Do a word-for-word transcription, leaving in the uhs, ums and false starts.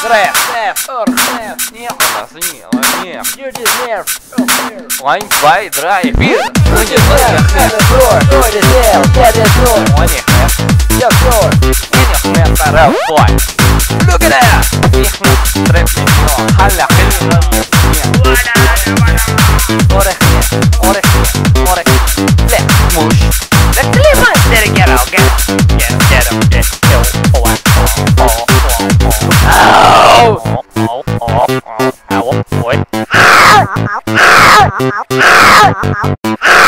Gräs, gräs, ör, gräs, nelas, nelas, nelas. You're just there. One, zwei, drei, vier. You're just there. Get the floor. You're just there. Get the floor. One, yeah. Just floor. And you have that boy. Look at that. Ихна трепнет, халя, хилна, Орехне, орехне, орехне. Let mush. Let the monster get out, get out. Get, get him, get, get, oh, oh, oh, oh, oh, oh, oh, oh, oh, boy.